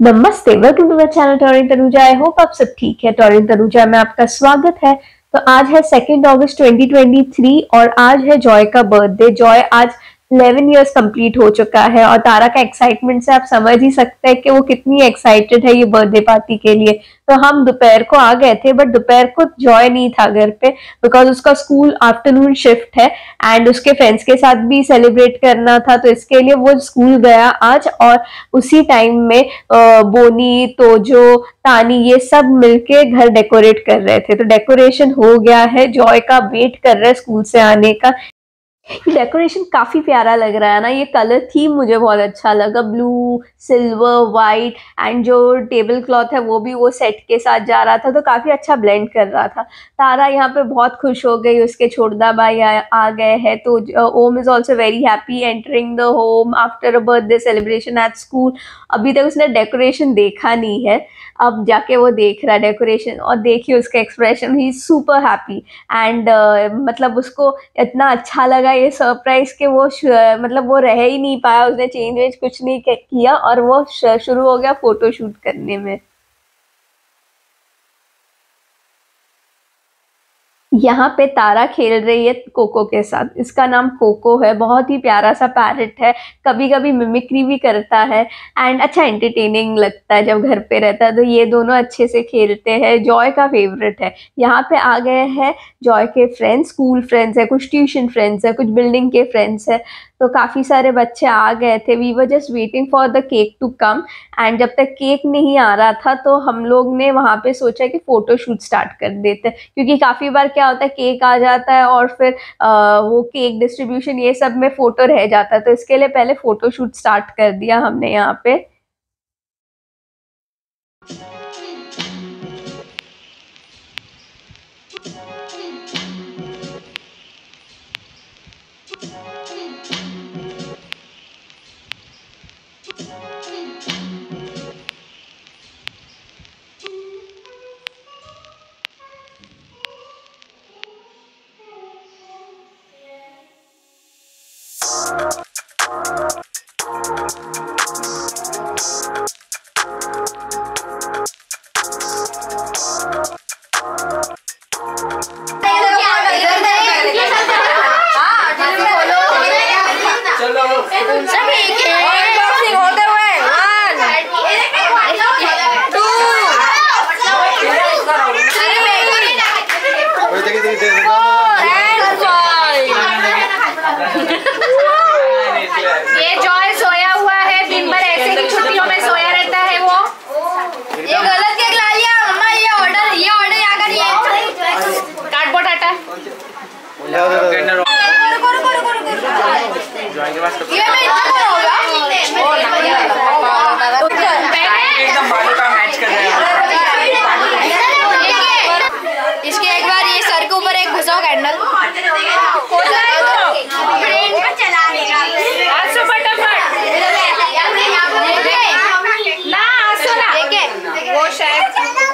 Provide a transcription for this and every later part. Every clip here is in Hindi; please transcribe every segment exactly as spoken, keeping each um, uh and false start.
नमस्ते, वेलकम टू माय चैनल टॉरिन तनुजा। आई होप आप सब ठीक है। टॉरिन तनुजा में आपका स्वागत है। तो आज है second August twenty twenty three और आज है जॉय का बर्थडे। जॉय आज इलेवन इयर्स कंप्लीट हो चुका है और तारा का एक्साइटमेंट से आप समझ ही सकते हैं कि वो कितनी एक्साइटेड है ये बर्थडे पार्टी के लिए। तो हम दोपहर को आ गए थे, बट दोपहर को जॉय नहीं था घर पे बिकॉज उसका स्कूल आफ्टरनून शिफ्ट है एंड उसके फ्रेंड्स के साथ भी सेलिब्रेट करना था, तो इसके लिए वो स्कूल गया आज। और उसी टाइम में बोनी, तोजो, तानी ये सब मिलके घर डेकोरेट कर रहे थे। तो डेकोरेशन हो गया है, जॉय का वेट कर रहे हैं स्कूल से आने का। डेकोरेशन काफी प्यारा लग रहा है ना। ये कलर थीम मुझे बहुत अच्छा लगा, ब्लू, सिल्वर, वाइट एंड जो टेबल क्लॉथ है वो भी वो सेट के साथ जा रहा था, तो काफी अच्छा ब्लेंड कर रहा था। तारा यहाँ पे बहुत खुश हो गई, उसके छोटा भाई आ, आ गए हैं। तो Om is also very happy entering the home after a birthday celebration at school. अभी तक उसने डेकोरेशन देखा नहीं है, अब जाके वो देख रहा है डेकोरेशन और देखिए उसका एक्सप्रेशन, ही सुपर हैप्पी एंड मतलब उसको इतना अच्छा लगा ये सरप्राइज के वो मतलब वो रह ही नहीं पाया, उसने चेंज वेंज कुछ नहीं किया और वो शुरू हो गया फोटो शूट करने में। यहाँ पे तारा खेल रही है कोको के साथ। इसका नाम कोको है, बहुत ही प्यारा सा पैरेट है, कभी कभी मिमिक्री भी करता है एंड अच्छा एंटरटेनिंग लगता है जब घर पे रहता है। तो ये दोनों अच्छे से खेलते हैं, जॉय का फेवरेट है। यहाँ पे आ गए हैं जॉय के फ्रेंड्स, स्कूल फ्रेंड्स है, कुछ ट्यूशन फ्रेंड्स है, कुछ बिल्डिंग के फ्रेंड्स है। तो काफ़ी सारे बच्चे आ गए थे। We were just waiting for the cake to come and जब तक केक नहीं आ रहा था तो हम लोग ने वहाँ पे सोचा कि फ़ोटो शूट स्टार्ट कर देते हैं, क्योंकि काफ़ी बार क्या होता है केक आ जाता है और फिर आ, वो केक डिस्ट्रीब्यूशन ये सब में फ़ोटो रह जाता है। तो इसके लिए पहले फ़ोटो शूट स्टार्ट कर दिया हमने यहाँ पे। ये जॉय सोया हुआ है, दिन भर ऐसे की छुट्टियों में सोया रहता है वो। ये गलत केक ला लिया मम्मा, ये ऑर्डर ये ऑर्डर यहाँ करिए। कार्डबोर्ड हटा। ये मैं इतना होगा एकदम बालों का मैच कर रहा है। इसके एक बार ये सर के ऊपर एक घुसाओ कैंडल वो शायद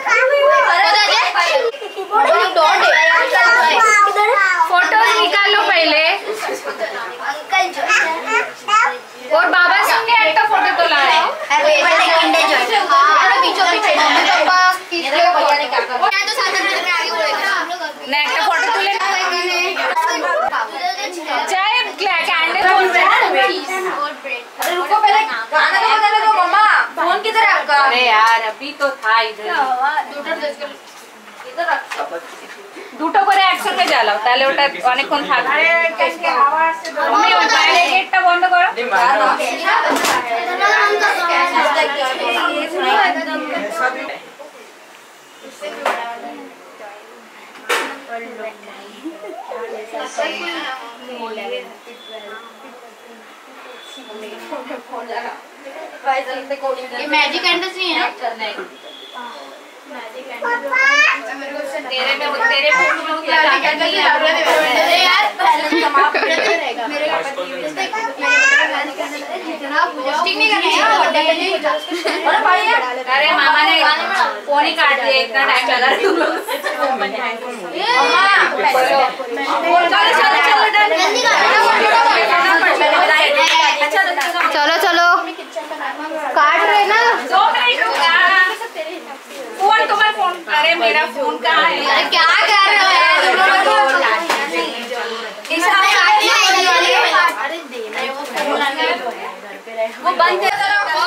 फोटोज निकालो पहले और बाबा संगे एक फोटो तो ला रहे ना, एक फोटो तो लेना चाहे कैंडल। रुको पहले गाना तो बजाने दो मम्मा, फोन किधर है आपका? अरे यार अभी तो था इधर इधर দুটো করে একসঙ্গে জ্বালাও, তাহলে ওটা অনেকক্ষণ থাকবে। আরে কেসকে আওয়াজ से তুমি ওই বাইরে গেটটা বন্ধ করো। ये मैजिक कैंडल्स नहीं है तेरे में तेरे यार अरे मामा ने फोन ही काट दिया, इतना टाइम लगा चलो चलो काट रहे ना, दो मिनट मेरा फोन कहाँ है? अरे क्या कर रहे हो यार? वो बंद कर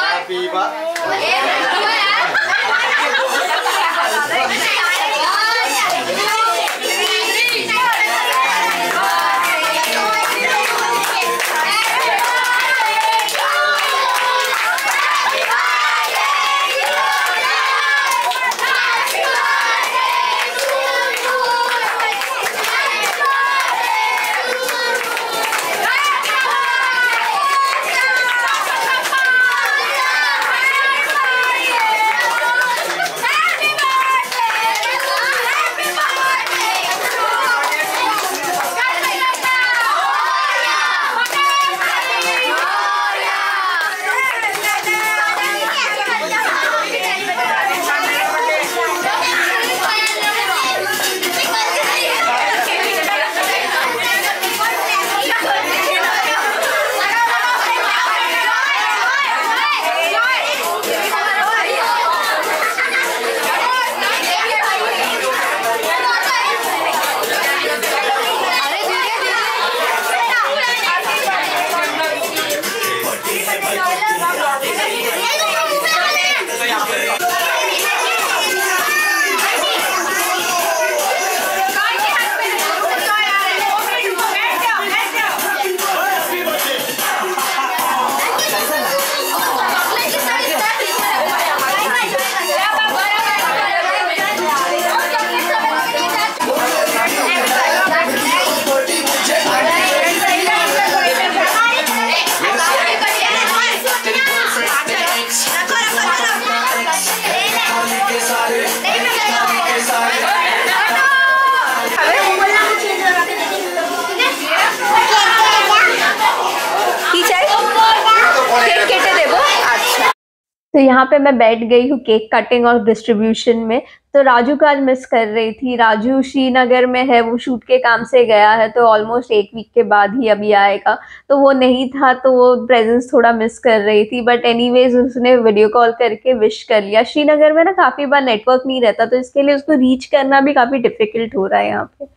तो यहाँ पे मैं बैठ गई हूँ केक कटिंग और डिस्ट्रीब्यूशन में। तो राजू का आज मिस कर रही थी। राजू श्रीनगर में है, वो शूट के काम से गया है, तो ऑलमोस्ट एक वीक के बाद ही अभी आएगा। तो वो नहीं था, तो वो प्रेजेंस थोड़ा मिस कर रही थी। बट एनीवेज उसने वीडियो कॉल करके विश कर लिया। श्रीनगर में ना काफ़ी बार नेटवर्क नहीं रहता, तो इसके लिए उसको रीच करना भी काफ़ी डिफिकल्ट हो रहा है यहाँ पे।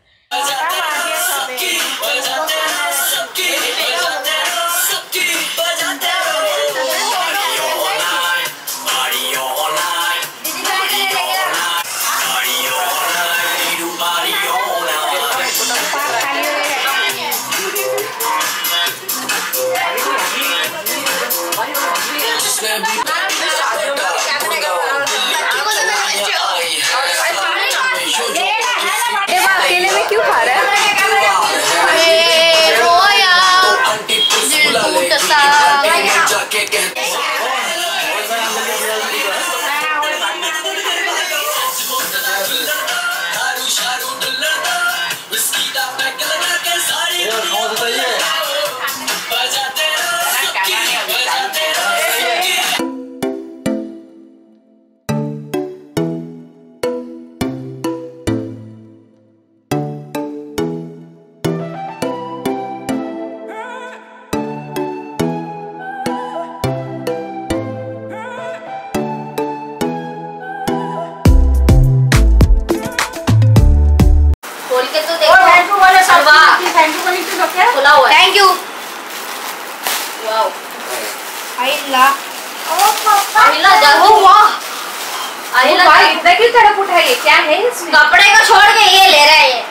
अकेले में क्यों खा रहा है? Thank you. वाओ आइला आइला जाओ। वाह आइला इतना क्यों तड़प उठा? ये क्या है इसमें? कपड़े को छोड़ के ये ले रहा है ये।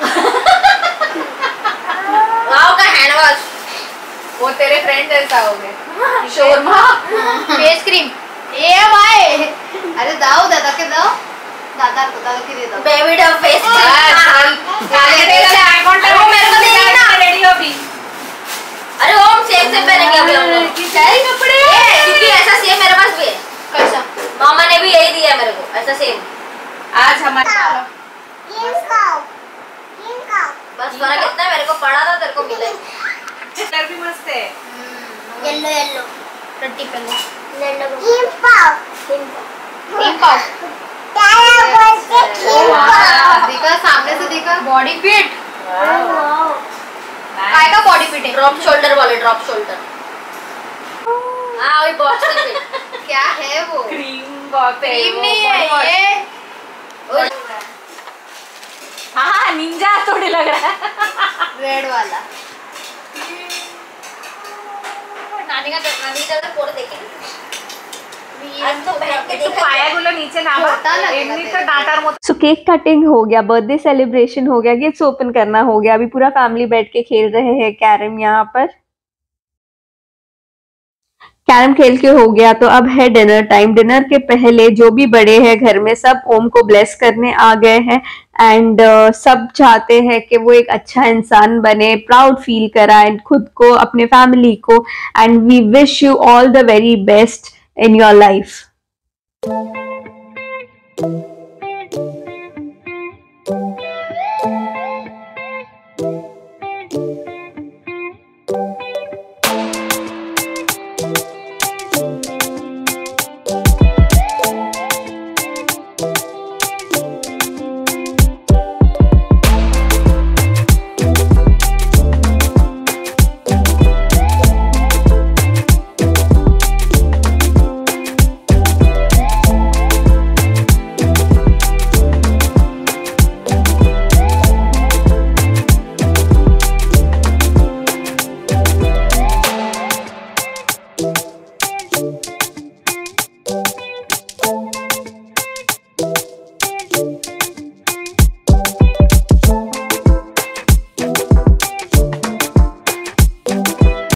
वाओ का हैंड वॉश। वो तेरे फ्रेंड जैसा हो गया। शोरमा फेस क्रीम ये भाई। अरे दाओ दादा के दाओ दादा को दादा के दे दो बेबी डॉ फेस क्रीम। वो मेरे को दे ना रेडी हो भी। अरे ओम सेम से पहनेंगे अभी हम लोग सारे कपड़े, क्योंकि ऐसा सेम मेरे पास भी है। कैसा? मामा ने भी यही दिया मेरे को ऐसा सेम। आज हमारे बस फर्क इतना है, मेरे को पड़ा था तेरे को मिला। कलर भी मस्त है। येलो येलो रट्टी पे yellow cream pav cream pav देखा सामने से देखा। बॉडी फिट काय का बॉडी फिट है? ड्रॉप शोल्डर वाले ड्रॉप शोल्डर। हाँ वही बॉक्स फिट। क्या है वो? क्रीम क्रीम नहीं है ये। हाँ निंजा थोड़ी लग रहा है रेड वाला। नानी का नानी का फोटो देखेंगे सो केक कटिंग हो गया, बर्थडे सेलिब्रेशन हो गया, गिफ्ट ओपन करना हो गया। अभी पूरा फैमिली बैठ के खेल रहे हैं कैरम। यहाँ पर कैरम खेल के हो गया तो अब है डिनर टाइम। डिनर के पहले जो भी बड़े हैं घर में सब ओम को ब्लेस करने आ गए हैं एंड uh, सब चाहते हैं कि वो एक अच्छा इंसान बने, प्राउड फील कराए खुद को, अपने फैमिली को। And we wish you all the very best in your life.